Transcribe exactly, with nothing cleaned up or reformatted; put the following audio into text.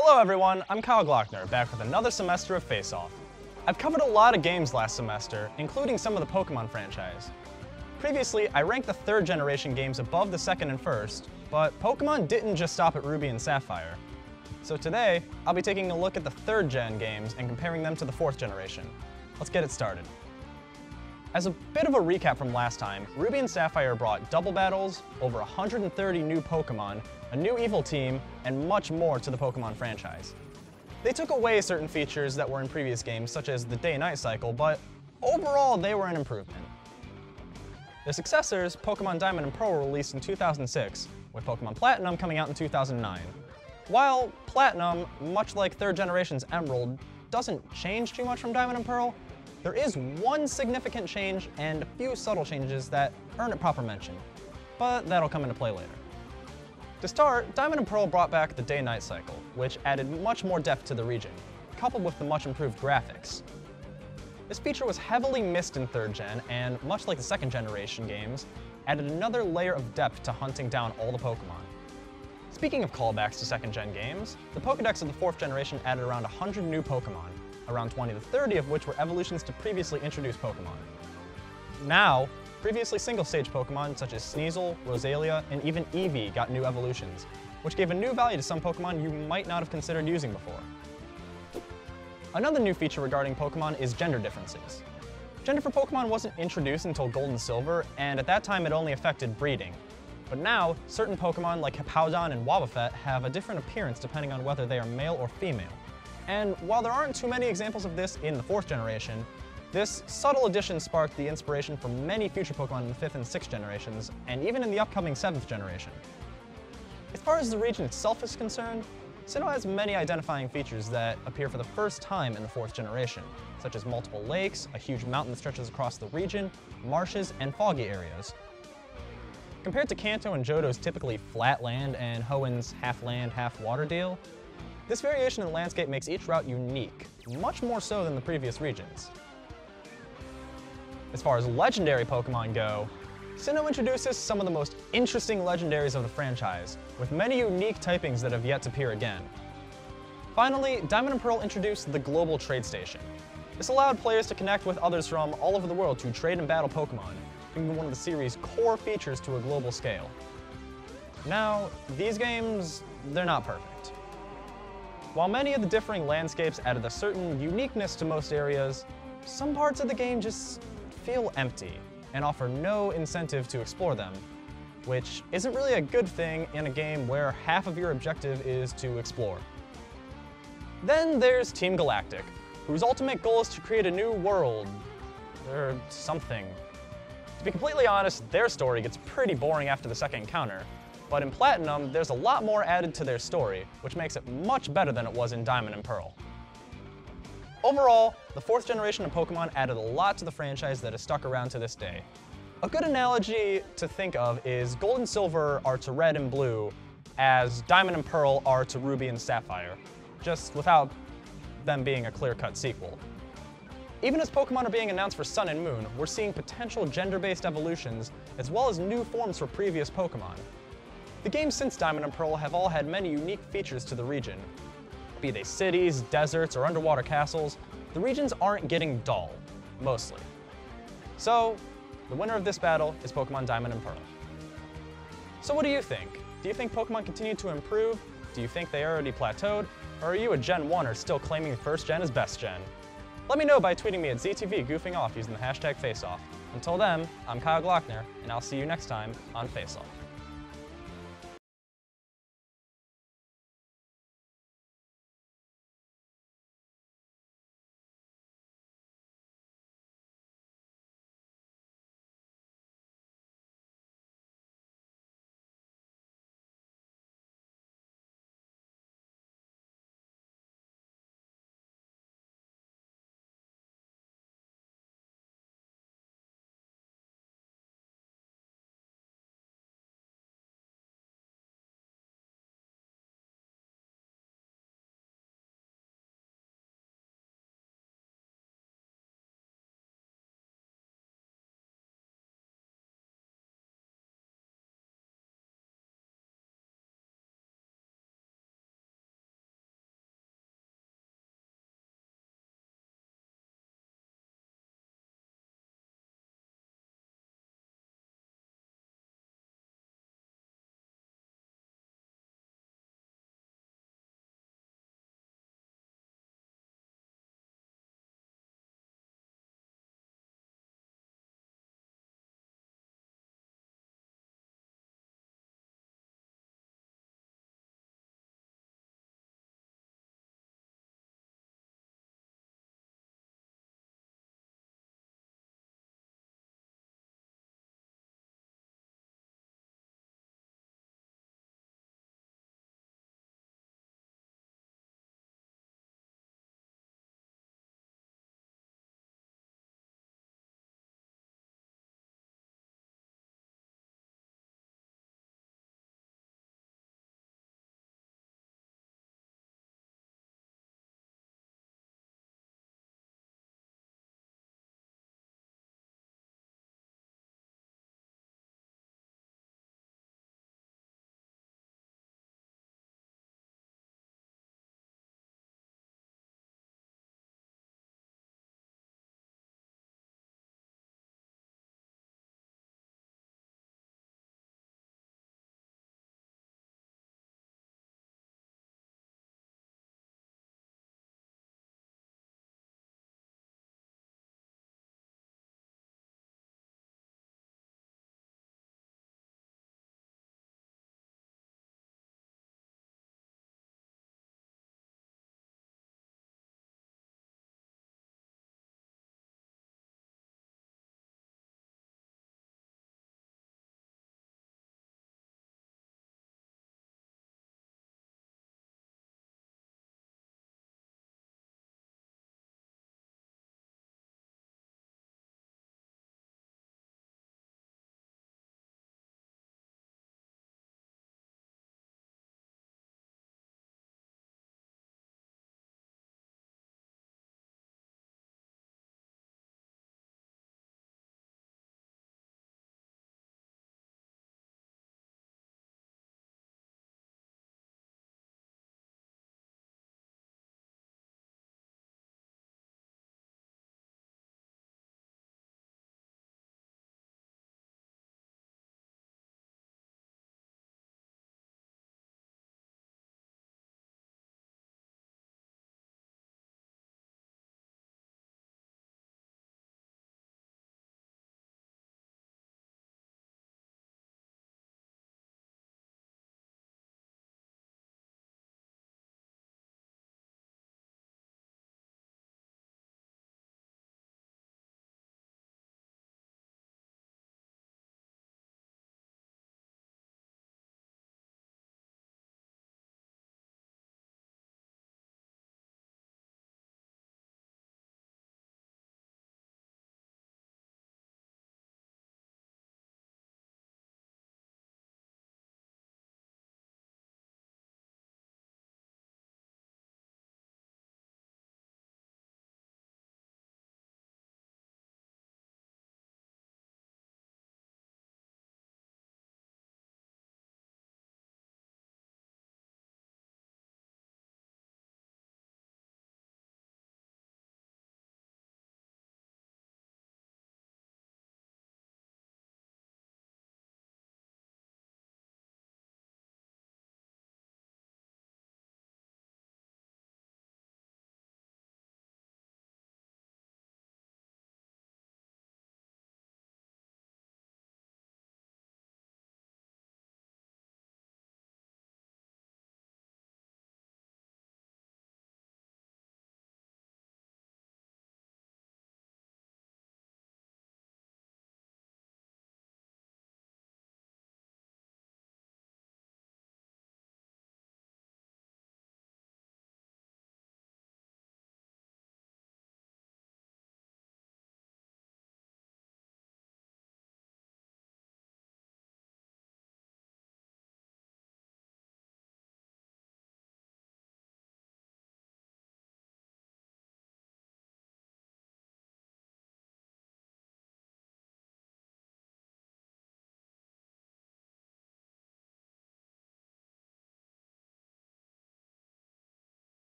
Hello everyone, I'm Kyle Glockner, back with another semester of Faceoff. I've covered a lot of games last semester, including some of the Pokemon franchise. Previously, I ranked the third generation games above the second and first, but Pokemon didn't just stop at Ruby and Sapphire. So today, I'll be taking a look at the third gen games and comparing them to the fourth generation. Let's get it started. As a bit of a recap from last time, Ruby and Sapphire brought double battles, over one hundred thirty new Pokemon, a new evil team, and much more to the Pokemon franchise. They took away certain features that were in previous games, such as the day-night cycle, but overall they were an improvement. Their successors, Pokemon Diamond and Pearl, were released in two thousand six, with Pokemon Platinum coming out in two thousand nine. While Platinum, much like third generation's Emerald, doesn't change too much from Diamond and Pearl, there is one significant change and a few subtle changes that earn it proper mention, but that'll come into play later. To start, Diamond and Pearl brought back the day-night cycle, which added much more depth to the region, coupled with the much improved graphics. This feature was heavily missed in third gen, and much like the second generation games, added another layer of depth to hunting down all the Pokemon. Speaking of callbacks to second gen games, the Pokedex of the fourth generation added around one hundred new Pokemon, around twenty to thirty of which were evolutions to previously introduced Pokemon. Now, previously single-stage Pokemon such as Sneasel, Rosalia, and even Eevee got new evolutions, which gave a new value to some Pokemon you might not have considered using before. Another new feature regarding Pokemon is gender differences. Gender for Pokemon wasn't introduced until Gold and Silver, and at that time it only affected breeding. But now, certain Pokemon like Hippowdon and Wobbuffet have a different appearance depending on whether they are male or female. And while there aren't too many examples of this in the fourth generation, this subtle addition sparked the inspiration for many future Pokemon in the fifth and sixth generations, and even in the upcoming seventh generation. As far as the region itself is concerned, Sinnoh has many identifying features that appear for the first time in the fourth generation, such as multiple lakes, a huge mountain that stretches across the region, marshes, and foggy areas. Compared to Kanto and Johto's typically flat land and Hoenn's half land, half water deal, this variation in the landscape makes each route unique, much more so than the previous regions. As far as legendary Pokemon go, Sinnoh introduces some of the most interesting legendaries of the franchise, with many unique typings that have yet to appear again. Finally, Diamond and Pearl introduced the Global Trade Station. This allowed players to connect with others from all over the world to trade and battle Pokemon, being one of the series' core features to a global scale. Now, these games, they're not perfect. While many of the differing landscapes added a certain uniqueness to most areas, some parts of the game just feel empty and offer no incentive to explore them, which isn't really a good thing in a game where half of your objective is to explore. Then there's Team Galactic, whose ultimate goal is to create a new world, or something. To be completely honest, their story gets pretty boring after the second encounter, but in Platinum, there's a lot more added to their story, which makes it much better than it was in Diamond and Pearl. Overall, the fourth generation of Pokemon added a lot to the franchise that has stuck around to this day. A good analogy to think of is Gold and Silver are to Red and Blue, as Diamond and Pearl are to Ruby and Sapphire, just without them being a clear-cut sequel. Even as Pokemon are being announced for Sun and Moon, we're seeing potential gender-based evolutions, as well as new forms for previous Pokemon. The games since Diamond and Pearl have all had many unique features to the region. Be they cities, deserts, or underwater castles, the regions aren't getting dull, mostly. So, the winner of this battle is Pokemon Diamond and Pearl. So what do you think? Do you think Pokemon continue to improve? Do you think they already plateaued? Or are you a Gen one or still claiming first gen is best gen? Let me know by tweeting me at Z T V goofing off using the hashtag Faceoff. Until then, I'm Kyle Glockner, and I'll see you next time on Faceoff.